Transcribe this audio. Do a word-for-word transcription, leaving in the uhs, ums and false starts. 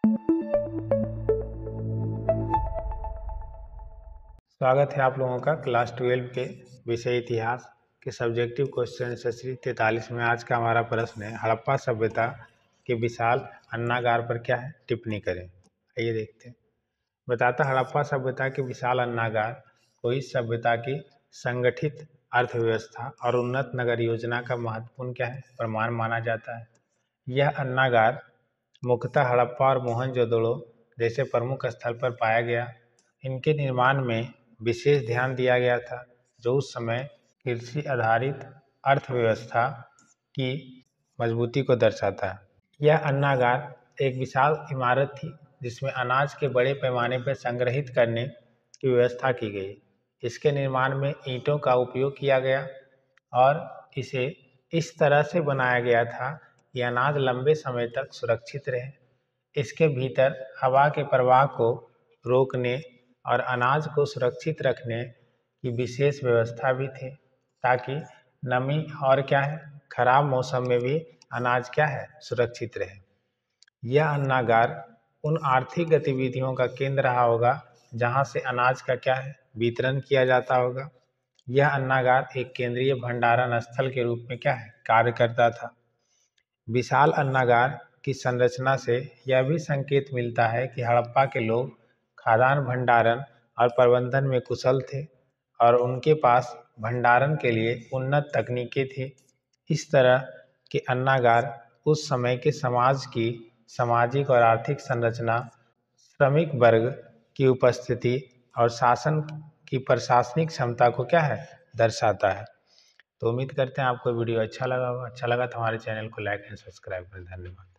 स्वागत है आप लोगों का क्लास ट्वेल्व के विषय इतिहास के सब्जेक्टिव क्वेश्चन से तैंतालीस में। आज का हमारा प्रश्न है, हड़प्पा सभ्यता के विशाल अन्नागार पर क्या है टिप्पणी करें। आइए देखते हैं। बताता हड़प्पा सभ्यता के विशाल अन्नागार को इस सभ्यता की संगठित अर्थव्यवस्था और उन्नत नगर योजना का महत्वपूर्ण क्या है प्रमाण माना जाता है। यह अन्नागार मुख्यतः हड़प्पा और मोहनजोदड़ो जैसे प्रमुख स्थल पर पाया गया। इनके निर्माण में विशेष ध्यान दिया गया था, जो उस समय कृषि आधारित अर्थव्यवस्था की मजबूती को दर्शाता है। यह अन्नागार एक विशाल इमारत थी जिसमें अनाज के बड़े पैमाने पर संग्रहित करने की व्यवस्था की गई। इसके निर्माण में ईंटों का उपयोग किया गया और इसे इस तरह से बनाया गया था कि अनाज लंबे समय तक सुरक्षित रहे। इसके भीतर हवा के प्रवाह को रोकने और अनाज को सुरक्षित रखने की विशेष व्यवस्था भी थी, ताकि नमी और क्या है खराब मौसम में भी अनाज क्या है सुरक्षित रहे। यह अन्नागार उन आर्थिक गतिविधियों का केंद्र रहा होगा जहां से अनाज का क्या है वितरण किया जाता होगा। यह अन्नागार एक केंद्रीय भंडारण स्थल के रूप में क्या है कार्य करता था। विशाल अन्नागार की संरचना से यह भी संकेत मिलता है कि हड़प्पा के लोग खाद्यान्न भंडारण और प्रबंधन में कुशल थे और उनके पास भंडारण के लिए उन्नत तकनीकें थी। इस तरह के अन्नागार उस समय के समाज की सामाजिक और आर्थिक संरचना, श्रमिक वर्ग की उपस्थिति और शासन की प्रशासनिक क्षमता को क्या है दर्शाता है। तो उम्मीद करते हैं आपको वीडियो अच्छा लगा होगा। अच्छा लगा तो हमारे चैनल को लाइक एंड सब्सक्राइब करें। धन्यवाद।